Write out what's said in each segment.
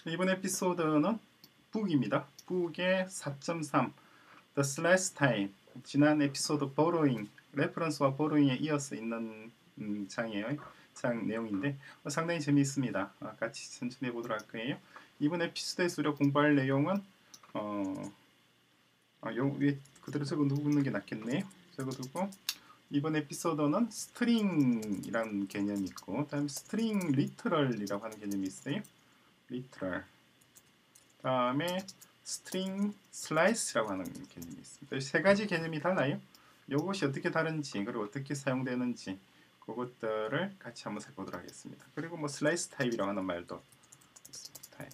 이번 에피소드는 북입니다. 북의 4.3 The Slash Time. 지난 에피소드 borrowing, 레퍼런스와 borrowing에 이어서 있는 장이에요. 장 내용인데 상당히 재미있습니다. 같이 천천히 해보도록 할 거예요. 이번 에피소드에서 우리가 공부할 내용은 위에 그대로 적어두는 게 낫겠네요. 적어두고 이번 에피소드는 스트링이라는 개념이 있고 다음 스트링 리터럴이라고 하는 개념이 있어요. 리터럴. 다음에 스트링 슬라이스라고 하는 개념이 있습니다. 세 가지 개념이 달라요. 이것이 어떻게 다른지 그리고 어떻게 사용되는지 그것들을 같이 한번 살펴보도록 하겠습니다. 그리고 뭐 슬라이스 타입이라고 하는 말도 타입.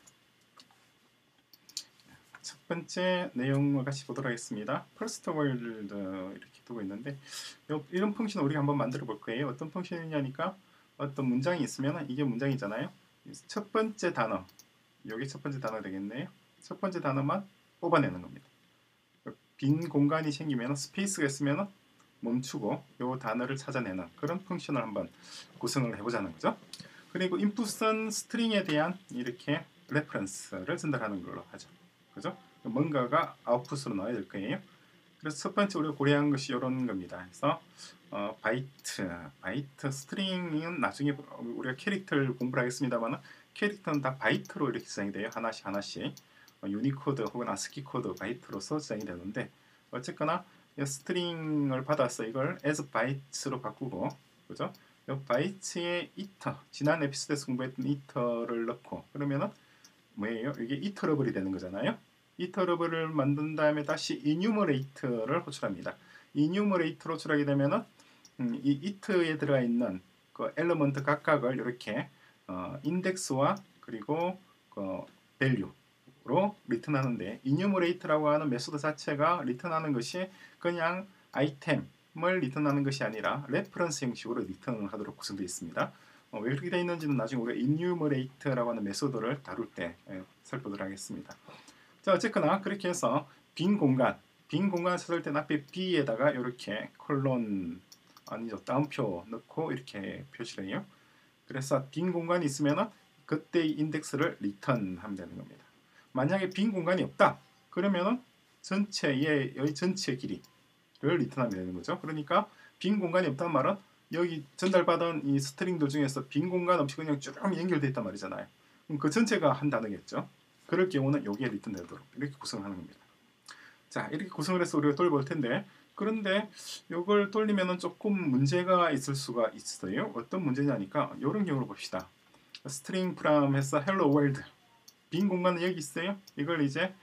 첫 번째 내용을 같이 보도록 하겠습니다. First world 이렇게 두고 있는데 이런 펑션 우리가 한번 만들어 볼 거예요. 어떤 펑션이냐니까 어떤 문장이 있으면 이게 문장이잖아요. 첫 번째 단어 여기 첫 번째 단어 되겠네요. 첫 번째 단어만 뽑아내는 겁니다. 빈 공간이 생기면 스페이스가 있으면 멈추고 이 단어를 찾아내는 그런 펑션을 한번 구성을 해보자는 거죠. 그리고 인풋은 스트링에 대한 이렇게 레퍼런스를 전달하는 걸로 하죠. 그죠? 뭔가가 아웃풋으로 나와야 될 거예요. 그래서 첫 번째 우리가 고려한 것이 이런 겁니다. 그래서 바이트 스트링은 나중에 우리가 캐릭터를 공부를 하겠습니다만 캐릭터는 다 바이트로 이렇게 저장이 돼요. 하나씩 유니코드 혹은 아스키 코드 바이트로서 저장이 되는데 어쨌거나 스트링을 받아서 이걸 as bytes로 바꾸고 그죠? 이 바이트에 이터 지난 에피소드에서 공부했던 이터를 넣고 그러면은 뭐예요? 이게 이터러블이 되는 거잖아요. 이터러블을 만든 다음에 다시 enumerator를 호출합니다. enumerator 호출하게 되면은 이 it에 들어가 있는 그 엘리먼트 각각을 이렇게 인덱스와 그리고 그 value로 리턴하는데 enumerator라고 하는 메소드 자체가 리턴하는 것이 그냥 아이템을 리턴하는 것이 아니라 레퍼런스 형식으로 리턴을 하도록 구성되어 있습니다. 왜 그렇게 되어 있는지는 나중에 우리가 enumerator라고 하는 메소드를 다룰 때 살펴보도록 하겠습니다. 자, 어쨌거나 그렇게 해서 빈 공간 찾을 때는 앞에 B에다가 이렇게 콜론 아니죠 다운표 넣고 이렇게 표시를 해요. 그래서 빈 공간이 있으면은 그때의 인덱스를 리턴하면 되는 겁니다. 만약에 빈 공간이 없다 그러면은 전체의 전체 길이를 리턴하면 되는 거죠. 그러니까 빈 공간이 없단 말은 여기 전달받은 이 스트링들 중에서 빈 공간 없이 그냥 쭉 연결되어 있단 말이잖아요. 그럼 그 전체가 한 단어겠죠. 그럴 경우는 여기에 리턴되도록 이렇게 구성하는 겁니다. 자, 이렇게 구성을 해서 우리가 돌볼 텐데 그런데 이걸 돌리면은 조금 문제가 있을 수가 있어요. 어떤 문제냐니까 이런 경우를 봅시다. 스트링 프롬 해서 hello world 빈 공간은 여기 있어요. 이걸 이제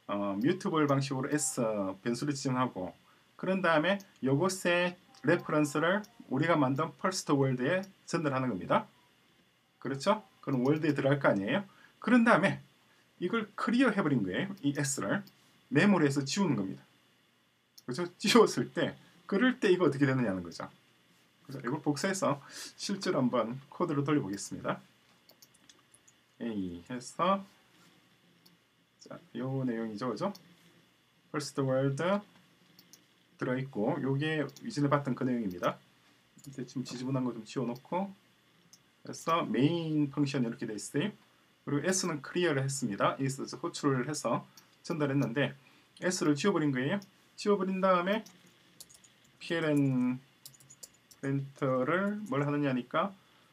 뮤트볼 방식으로 s 변수를 지정하고 그런 다음에 이것의 레퍼런스를 우리가 만든 first world에 전달하는 겁니다. 그렇죠? 그럼 월드에 들어갈 거 아니에요? 그런 다음에 이걸 클리어 해버린 거예요. 이 s를 메모리에서 지우는 겁니다. 그렇죠? 지웠을 때 그럴 때 이거 어떻게 되느냐는 거죠. 그래서 이걸 복사해서 실제로 한번 코드를 돌려보겠습니다. A 해서 자, 요 내용이죠, 그죠? First word 들어있고 요게 이전에 봤던 그 내용입니다. 이제 지금 지저분한 거 좀 지워놓고 그래서 메인 펑션 이렇게 돼 있어요. 그리고 s는 클리어를 했습니다. 여기서 호출을 해서 전달했는데 s를 지워버린 거예요. 지워버린 다음에 pln 프린터를 뭘 하느냐니까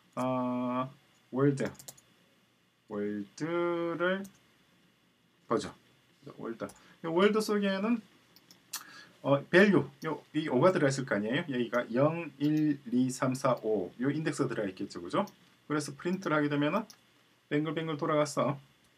월드를 보죠. 월드 속에는 value 이 5가 들어있을 거 아니에요. 여기가 0, 1, 2, 3, 4, 5 요 인덱스가 들어있겠죠, 그죠? 그래서 프린트를 하게 되면은 뱅글뱅글 돌아가서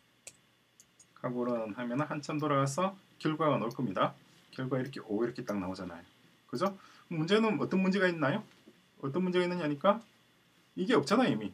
각오런 하면 한참 돌아가서 결과가 나올 겁니다. 결과 이렇게 5 이렇게 딱 나오잖아요, 그죠? 문제는 어떤 문제가 있나요? 어떤 문제가 있느냐니까 이게 없잖아요, 이미.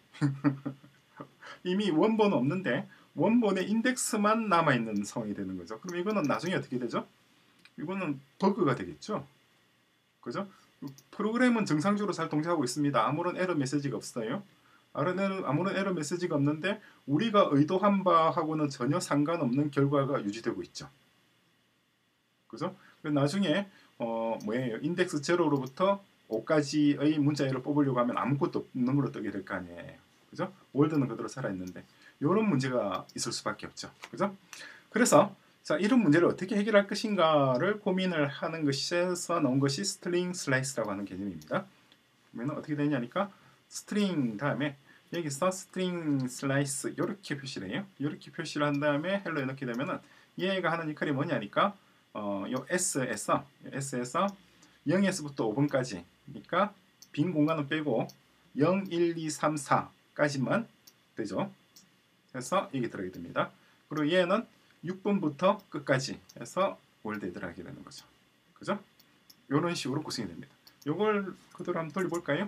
이미 원본은 없는데 원본의 인덱스만 남아있는 상황이 되는 거죠. 그럼 이거는 나중에 어떻게 되죠? 이거는 버그가 되겠죠. 그죠? 프로그램은 정상적으로 잘 동작하고 있습니다. 아무런 에러 메시지가 없어요. 아무런 에러 메시지가 없는데 우리가 의도한 바하고는 전혀 상관없는 결과가 유지되고 있죠. 그죠? 나중에 뭐예요? 인덱스 0로부터 5까지의 문자열을 뽑으려고 하면 아무것도 없는 걸로 뜨게 될 거 아니에요. 그죠? 월드는 그대로 살아있는데 이런 문제가 있을 수밖에 없죠. 그죠? 그래서 자, 이런 문제를 어떻게 해결할 것인가를 고민을 하는 것에서 나온 것이 스트링 슬라이스라고 하는 개념입니다. 그러면 어떻게 되냐니까 스트링 다음에 여기서 스트링 슬라이스 이렇게 표시를 해요. 이렇게 표시를 한 다음에 헬로에 넣게 되면은 얘가 하는 역할이 뭐냐니까 요 S에서 0에서부터 5번까지 그러니까 빈 공간은 빼고 0, 1, 2, 3, 4까지만 되죠. 그래서 이게 들어가게 됩니다. 그리고 얘는 6번부터 끝까지 해서 월드에 들어가게 되는 거죠. 그죠? 이런 식으로 구성이 됩니다. 요걸 그대로 한번 돌려볼까요?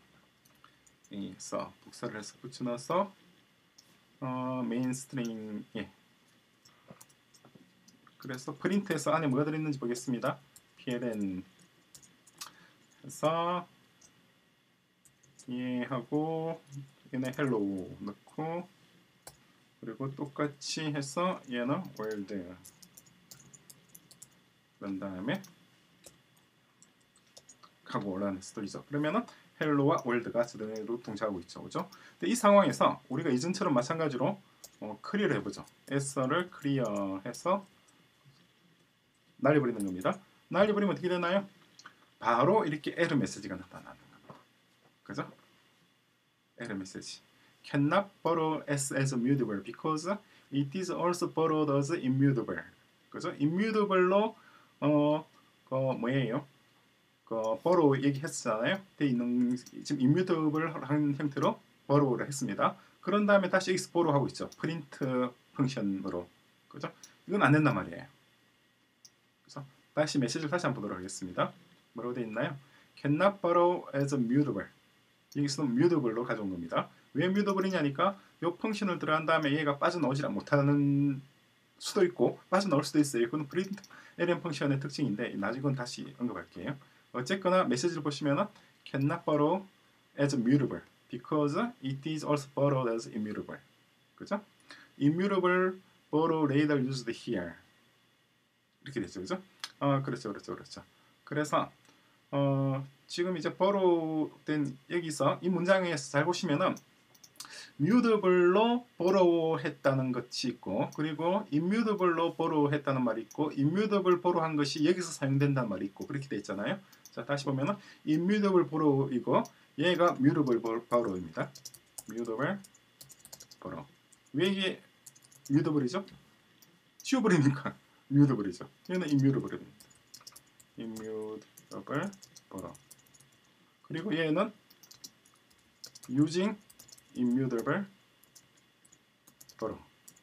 그래서 복사를 해서 붙여넣어서 메인 스트링 그래서 프린트해서 안에 뭐가 들어있는지 보겠습니다. pln 해서 하고 얘는 hello 넣고 그리고 똑같이 해서 얘는 world 그런 다음에 하고 올라가는 스토리죠. 그러면은 헬로와 월드가 제대로 동작하고 있죠. 그죠? 근데 이 상황에서 우리가 이전처럼 마찬가지로 클리어를 해보죠. S를 클리어해서 날려버리는 겁니다. 날려버리면 어떻게 되나요? 바로 이렇게 에러 메시지가 나타나는 겁니다. 그죠? 에러 메시지. Cannot borrow S as immutable because it is also borrowed as immutable. 그죠? immutable로 뭐예요? borrow 얘기했잖아요. 돼 있는 지금 immutable한 형태로 borrow를 했습니다. 그런 다음에 다시 여기서 borrow 하고 있죠. print 펑션으로. 그죠? 이건 안 된단 말이에요. 그래서 다시 메시지를 다시 한번 보도록 하겠습니다. 뭐라고 돼 있나요? cannot borrow as mutable. 여기서는 mutable로 가져온 겁니다. 왜 mutable이냐니까 이 펑션을 들어간 다음에 얘가 빠져나오지 못하는 수도 있고 빠져나올 수도 있어요. 이건 print ln 펑션의 특징인데 나중에 건 다시 언급할게요. 어쨌거나 메시지를 보시면은 cannot borrow as mutable because it is also borrowed as immutable. 그죠? immutable borrow later used here. 이렇게 됐죠. 그죠? 그렇죠. 그래서 지금 이제 borrow 된 여기서 이 문장에서 잘 보시면은 mutable로 borrow 했다는 것이 있고 그리고 immutable로 borrow 했다는 말이 있고 immutable borrow 한 것이 여기서 사용된다는 말이 있고 그렇게 돼 있잖아요. 자, 다시 보면은 immutable borrow이고 얘가 mutable borrow입니다. mutable borrow. 왜 이게 mutable이죠? 지워버리니까 mutable이죠. 얘는 immutable입니다. immutable borrow. 그리고 얘는 using immutable borrow.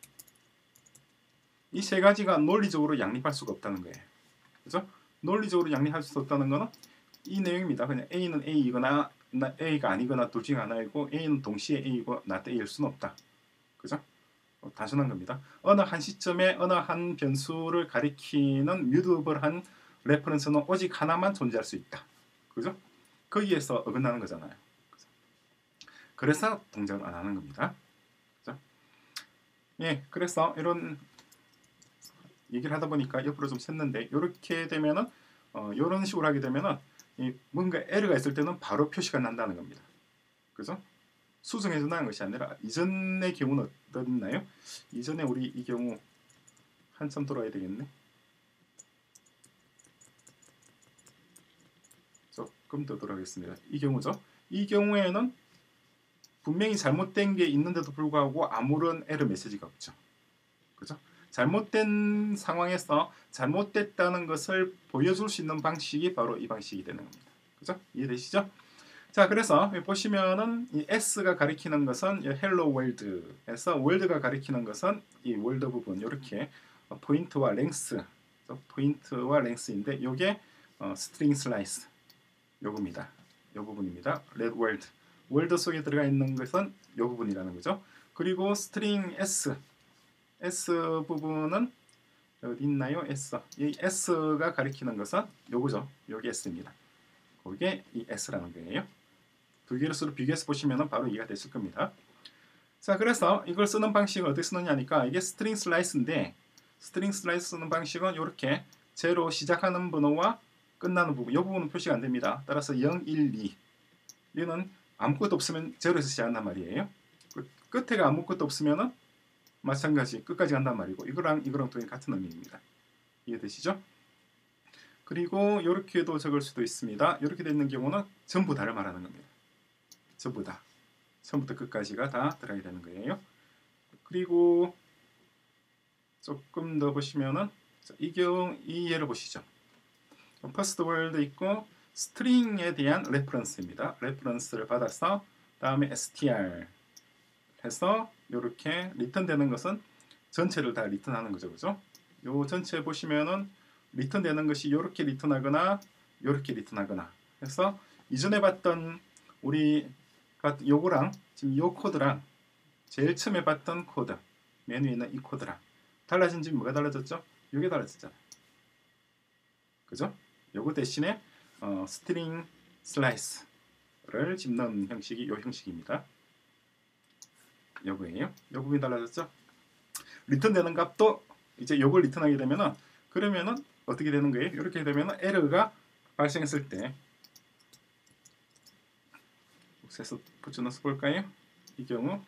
이 세 가지가 논리적으로 양립할 수가 없다는 거예요. 그죠? 논리적으로 양립할 수 없다는 거는 이 내용입니다. 그냥 A는 A이거나 A가 아니거나 둘 중에 하나이고 A는 동시에 A이고 not A일 수는 없다. 그죠? 단순한 겁니다. 어느 한 시점에 어느 한 변수를 가리키는 mutable한 레퍼런스는 오직 하나만 존재할 수 있다. 그죠? 거기에서 어긋나는 거잖아요. 그래서 동작을 안 하는 겁니다. 그죠? 예, 그래서 이런 얘기를 하다 보니까 옆으로 좀 샜는데 이렇게 되면은 이런 식으로 하게 되면은 뭔가 에러가 있을 때는 바로 표시가 난다는 겁니다. 그죠? 수정해 준다는 것이 아니라 이전의 경우는 어떻나요? 이전에 우리 이 경우 한참 돌아야 되겠네. 조금 더 돌아가겠습니다. 이 경우죠. 이 경우에는 분명히 잘못된 게 있는데도 불구하고 아무런 에러 메시지가 없죠. 그죠? 잘못된 상황에서 잘못됐다는 것을 보여줄 수 있는 방식이 바로 이 방식이 되는 겁니다. 그죠? 이해되시죠? 자, 그래서 보시면은 이 S가 가리키는 것은 Hello World에서 World가 가리키는 것은 이 World 부분 이렇게 포인트와 랭스, 포인트와 랭스인데 이게 스트링 슬라이스 요겁니다. 요 부분입니다. Red World. 월드 속에 들어가 있는 것은 이 부분이라는 거죠. 그리고 스트링 S 부분은 어디 있나요? S. 이 S가 가리키는 것은 요거죠. 요게 S입니다. 그게 이 S라는 거예요. 두 개를 서로 비교해서 보시면 바로 이해가 되실 겁니다. 자, 그래서 이걸 쓰는 방식은 어떻게 쓰느냐니까 이게 스트링 슬라이스인데 스트링 슬라이스 쓰는 방식은 이렇게 제로 시작하는 번호와 끝나는 부분, 이 부분은 표시가 안 됩니다. 따라서 0, 1, 2 얘는 아무것도 없으면 제로에서 시작한단 말이에요. 끝에가 아무것도 없으면은 마찬가지 끝까지 간단 말이고 이거랑 동일 같은 의미입니다. 이해되시죠? 그리고 이렇게도 적을 수도 있습니다. 이렇게 되어 있는 경우는 전부 다를 말하는 겁니다. 전부 다. 처음부터 끝까지가 다 들어가야 되는 거예요. 그리고 조금 더 보시면은 이 예를 보시죠. 퍼스트 월드 있고 스트링에 대한 레퍼런스입니다. 레퍼런스를 받아서 다음에 str 해서 이렇게 리턴되는 것은 전체를 다 리턴하는 거죠. 그죠? 요 전체 보시면은 리턴되는 것이 이렇게 리턴하거나 이렇게 리턴하거나 해서 이전에 봤던 우리 요거랑 지금 요 코드랑 제일 처음에 봤던 코드 메뉴에 있는 이 코드랑 달라진 점이 뭐가 달라졌죠? 요게 달라졌잖아요. 그죠? 요거 대신에 스트링 슬라이스를 집는 형식이 요 형식입니다. 요거예요. 요 부분이 달라졌죠? 리턴되는 값도 이제 요걸 리턴하게 되면은 그러면은 어떻게 되는 거예요? 이렇게 되면은 에러가 발생했을 때 복사해서 붙여넣어서 볼까요? 이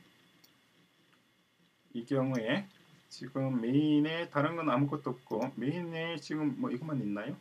경우에 지금 메인에 다른 건 아무것도 없고 메인에 지금 뭐 이것만 있나요?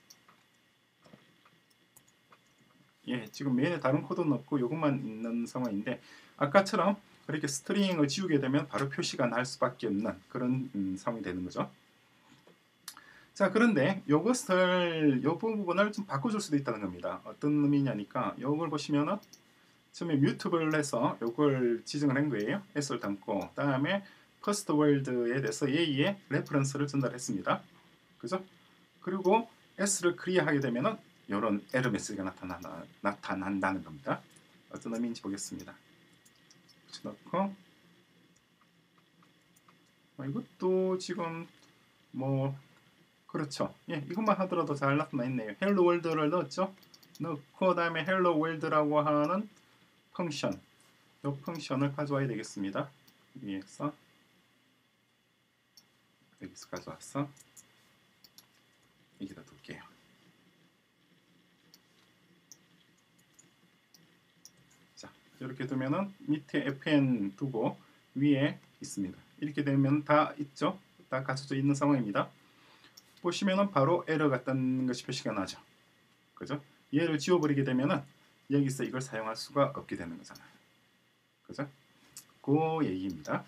예, 지금 메인에 다른 코드는 없고 이것만 있는 상황인데 아까처럼 그렇게 스트링을 지우게 되면 바로 표시가 날 수밖에 없는 그런 상황이 되는 거죠. 자, 그런데 이것을 이 부분을 좀 바꿔줄 수도 있다는 겁니다. 어떤 의미냐니까 이걸 보시면은 처음에 뮤트블 해서 이걸 지정을 한 거예요. s를 담고 다음에 퍼스트 월드에 대해서 a의 레퍼런스를 전달했습니다. 그죠? 그리고 s를 클리어하게 되면은 이런 에러 메시지가 나타난다는 겁니다. 어떤 의미인지 보겠습니다. 붙여넣고 이것도 지금 뭐 그렇죠. 예, 이것만 하더라도 잘 나타나 있네요. 헬로 월드를 넣었죠. 넣고 다음에 헬로 월드라고 하는 펑션, 이 펑션을 가져와야 되겠습니다. 위에서 여기서 가져와서 여기다 둘게요. 자, 이렇게 두면은 밑에 fn 두고 위에 있습니다. 이렇게 되면 다 있죠. 다 갖춰져 있는 상황입니다. 보시면은 바로 에러가 뜬 것이 표시가 나죠. 그죠? 얘를 지워버리게 되면은 여기서 이걸 사용할 수가 없게 되는 거잖아요. 그죠? 그 얘기입니다.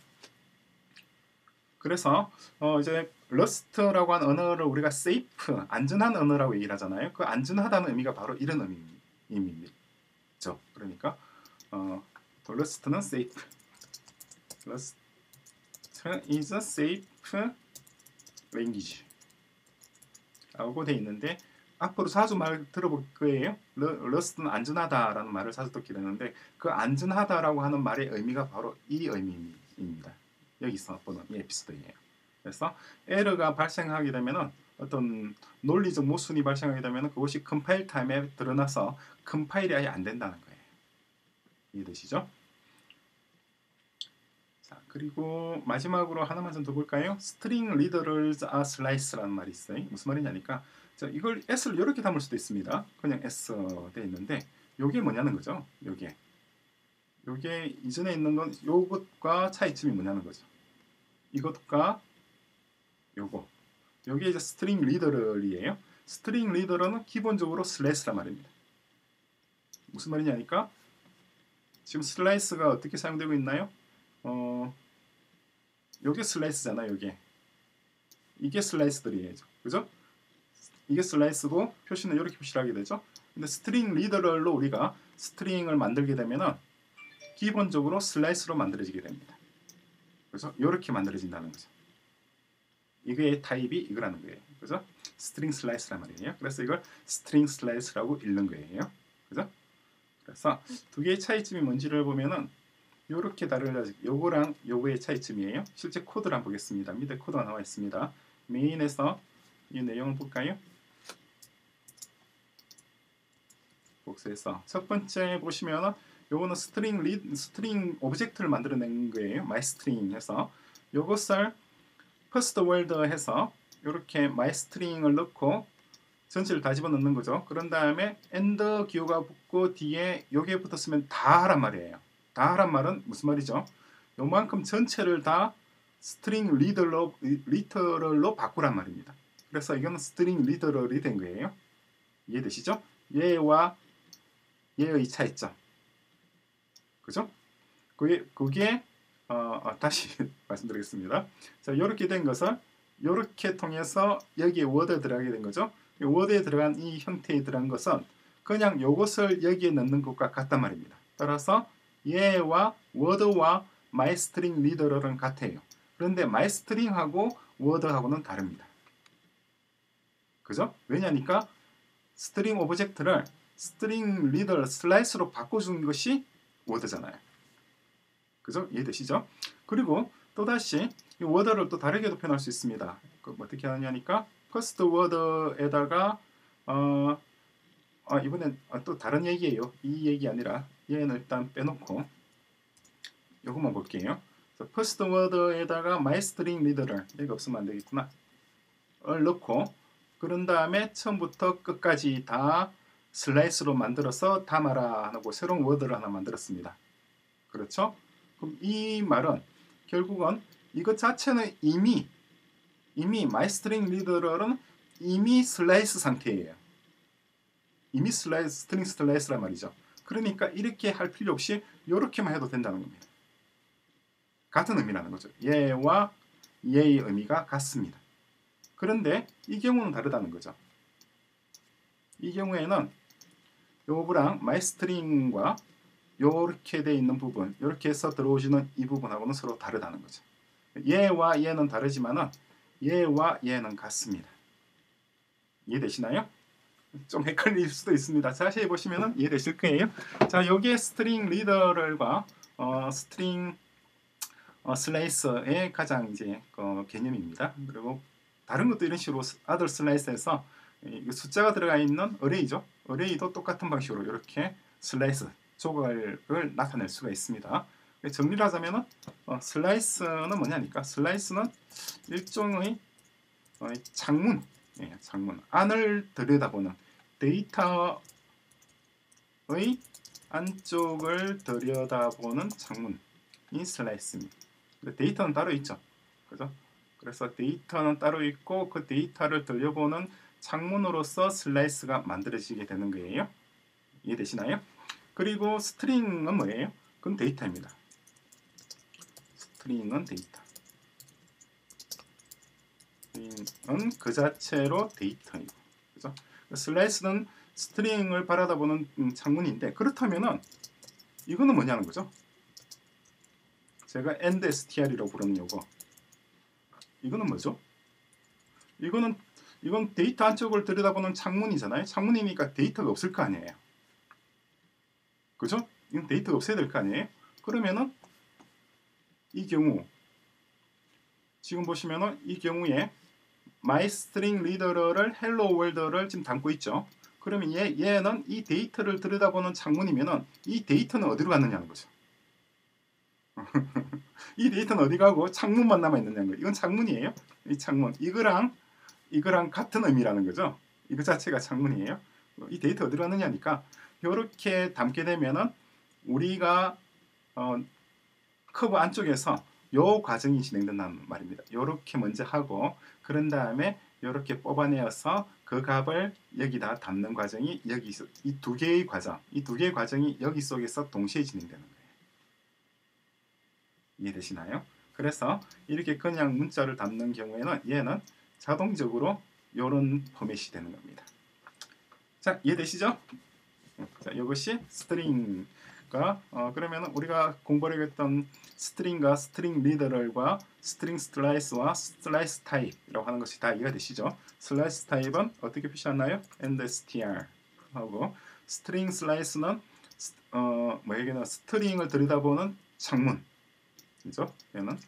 그래서 이제 러스트라고 하는 언어를 우리가 세이프, 안전한 언어라고 얘기를 하잖아요. 그 안전하다는 의미가 바로 이런 의미죠. 그러니까 러스트는 세이프, 러스트 is a safe language 라고 돼 있는데 앞으로 자주 말 들어볼 거예요. 러스트는 안전하다라는 말을 자주 듣게 되는데 그 안전하다라고 하는 말의 의미가 바로 이 의미입니다. 여기서 보는 이 에피소드예요. 그래서 에러가 발생하게 되면은 어떤 논리적 모순이 발생하게 되면은 그것이 컴파일 타임에 드러나서 컴파일이 아예 안 된다는 거예요. 이해되시죠? 자, 그리고 마지막으로 하나만 좀 더 볼까요? String readers are slice라는 말이 있어요. 무슨 말이냐니까 자, 이걸 s를 이렇게 담을 수도 있습니다. 그냥 s 돼 있는데 요게 뭐냐는 거죠. 요게 이전에 있는 건 요것과 차이점이 뭐냐는 거죠. 이것과 요게 이제 스트링 리더럴이에요. 스트링 리더럴은 기본적으로 슬래시란 말입니다. 무슨 말이냐니까 지금 슬라이스가 어떻게 사용되고 있나요? 요게 슬라이스잖아. 이게 슬라이스들이에요. 그죠? 이게 슬라이스고 표시는 이렇게 표시를 하게 되죠. 근데 스트링 리더럴로 우리가 스트링을 만들게 되면은 기본적으로 슬라이스로 만들어지게 됩니다. 그래서 이렇게 만들어진다는 거죠. 이게 타입이 이거라는 거예요. 그죠? 스트링 슬라이스란 말이에요. 그래서 이걸 스트링 슬라이스라고 읽는 거예요. 그죠? 그래서 두 개의 차이점이 뭔지를 보면은 요렇게 다르죠. 요거랑 요거의 차이점이에요. 실제 코드를 한번 보겠습니다. 밑에 코드가 나와 있습니다. 메인에서 이 내용을 볼까요? 복사해서 첫 번째 보시면은 요거는 스트링 오브젝트를 만들어낸 거예요. myString 해서 요것을 first word 해서 이렇게 myString을 넣고 전체를 다 집어넣는 거죠. 그런 다음에 and 기호가 붙고 뒤에 요게 붙었으면 다 하란 말이에요. 다 하란 말은 무슨 말이죠? 요만큼 전체를 다 스트링 리터럴로 바꾸란 말입니다. 그래서 이거는 스트링 리터럴이 된 거예요. 이해되시죠? 얘와 얘의 차이점. 그죠? 그게 다시 말씀드리겠습니다. 자, 이렇게 된 것을 이렇게 통해서 여기에 워드에 들어가게 된 거죠. 워드에 들어간 이 형태에 들어간 것은 그냥 이것을 여기에 넣는 것과 같단 말입니다. 따라서 얘와 워드와 마이스트링 리더럴은 같아요. 그런데 마이스트링하고 워드하고는 다릅니다. 그죠? 왜냐니까 스트링 오브젝트를 스트링 리더 슬라이스로 바꿔준 것이 워드잖아요. 그죠? 이해되시죠? 그리고 또다시 이 워드를 또 다르게도 표현할 수 있습니다. 어떻게 하냐니까 퍼스트 워드에다가 이번엔 또 다른 얘기예요. 이 얘기 아니라 얘는 일단 빼놓고 이것만 볼게요. 퍼스트 워드에다가 마이스트링 리더를 여기 없으면 안 되겠구나. 을 넣고 그런 다음에 처음부터 끝까지 다 슬라이스로 만들어서 담아라 하고 새로운 워드를 하나 만들었습니다. 그렇죠? 그럼 이 말은 결국은 이것 자체는 이미 마이스트링 리더럴은 이미 슬라이스 상태예요. 이미 스트링 슬라이스란 말이죠. 그러니까 이렇게 할 필요 없이 이렇게만 해도 된다는 겁니다. 같은 의미라는 거죠. 얘와 얘의 의미가 같습니다. 그런데 이 경우는 다르다는 거죠. 이 경우에는 요브랑 마이스트링과 이렇게 돼 있는 부분, 이렇게 해서 들어오시는 이 부분하고는 서로 다르다는 거죠. 얘와 얘는 다르지만은 얘와 얘는 같습니다. 이해되시나요? 좀 헷갈릴 수도 있습니다. 자세히 보시면은 이해되실 거예요. 자, 여기에 스트링 리더럴과 스트링 슬라이서의 가장 이제 개념입니다. 그리고 다른 것도 이런 식으로 other 슬라이스에서 숫자가 들어가 있는 어레이죠. 어레이도 똑같은 방식으로 이렇게 슬라이스 조각을 나타낼 수가 있습니다. 정리를 하자면은 슬라이스는 뭐냐니까 슬라이스는 일종의 창문, 창문 안을 들여다보는 데이터의 안쪽을 들여다보는 창문이 슬라이스입니다. 데이터는 따로 있죠. 그죠? 그래서 데이터는 따로 있고 그 데이터를 들여보는 창문으로서 슬라이스가 만들어지게 되는 거예요. 이해되시나요? 그리고 스트링은 뭐예요? 그건 데이터입니다. 스트링은 데이터. 스트링은 그 자체로 데이터이고, 그죠? 슬라이스는 스트링을 바라다보는 창문인데 그렇다면은 이거는 뭐냐는 거죠? 제가 end str이라고 부르는 요거. 이거는 뭐죠? 이건 데이터 안쪽을 들여다보는 창문이잖아요. 창문이니까 데이터가 없을 거 아니에요. 그죠? 이건 데이터가 없어야 될 거 아니에요. 그러면은 이 경우 지금 보시면은 이 경우에 마이스트링 리더를 헬로 월드를 지금 담고 있죠. 그러면 얘는 이 데이터를 들여다보는 창문이면은 이 데이터는 어디로 갔느냐는 거죠. 이 데이터는 어디 가고 창문만 남아 있느냐는 거예요. 이건 창문이에요. 이 창문 이거랑 같은 의미라는 거죠. 이거 자체가 창문이에요. 이 데이터 어디로 갔느냐니까 이렇게 담게 되면은 우리가 커브 안쪽에서 요 과정이 진행된다는 말입니다. 이렇게 먼저 하고 그런 다음에 이렇게 뽑아내어서 그 값을 여기다 담는 과정이 여기서 이 두 개의 과정이 여기 속에서 동시에 진행되는 거예요. 이해되시나요? 그래서 이렇게 그냥 문자를 담는 경우에는 얘는 자동적으로 이런 포맷이 되는 겁니다. 자, 이해되시죠? 자, 이것이 스트링과 그러면 우리가 공부를 했던 스트링과 스트링 리더럴과 스트링 슬라이스와 슬라이스 타입이라고 하는 것이 다 이해가 되시죠? 슬라이스 타입은 어떻게 표시하나요? endstr 하고 스트링 슬라이스는 뭐에게나 스트링을 들여다보는 창문, 그죠? 얘는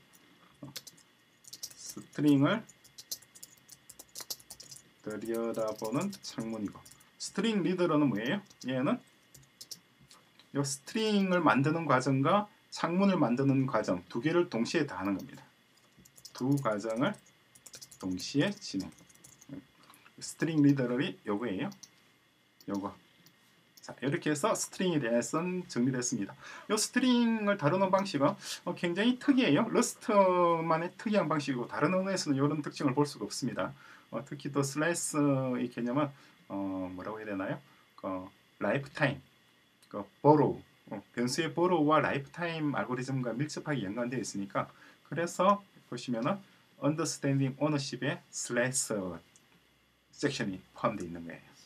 스트링을 들여다보는 창문이고 스트링 리더러는 뭐예요? 얘는 이 스트링을 만드는 과정과 창문을 만드는 과정 두 개를 동시에 다 하는 겁니다. 두 과정을 동시에 진행. 스트링 리더럴이 요거예요. 요거. 자, 이렇게 해서 스트링에 대해서는 정리됐습니다. 이 스트링을 다루는 방식은 굉장히 특이해요. 러스트만의 특이한 방식이고 다른 언어에서는 이런 특징을 볼 수가 없습니다. 특히 또 슬라이스의 개념은 뭐라고 해야 되나요? 라이프타임, borrow, 변수의 borrow와 라이프타임 알고리즘과 밀접하게 연관되어 있으니까 그래서 보시면은 understanding ownership에 슬라이스 섹션이 포함되어 있는 거예요.